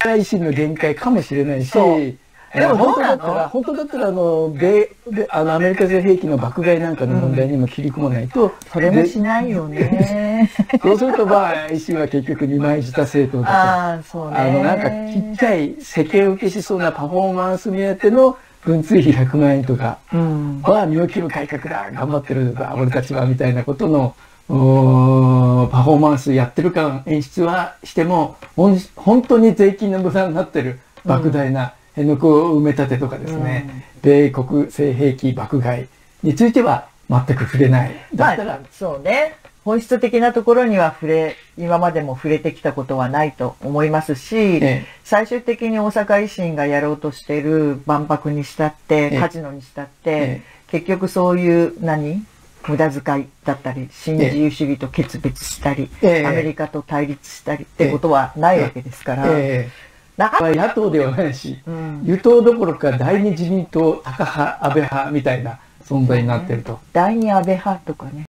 維新の限界かもしれないし、 でも本当だったらアメリカ製兵器の爆買いなんかの問題にも切り込まないと、 それもしないよね。 そうすると維新は結局二枚舌政党だと、なんかちっちゃい世間受けしそうなパフォーマンス目当ての文通費100万円とかは身を切る改革だ、頑張ってる俺たちはみたいなことのパフォーマンスやってる感演出はしても、本当に税金の無駄になってる莫大な辺野古埋め立てとかですね、米国製兵器爆買いについては全く触れない。だったら、 そうね。本質的なところには今までも触れてきたことはないと思いますし、最終的に大阪維新がやろうとしている万博にしたって、カジノにしたって、結局そういう無駄遣いだったり、新自由主義と決別したり、アメリカと対立したりってことはないわけですから。 野党ではないし、与党どころか第二自民党、タカ派、安倍派みたいな存在になってると。 第二安倍派とかね。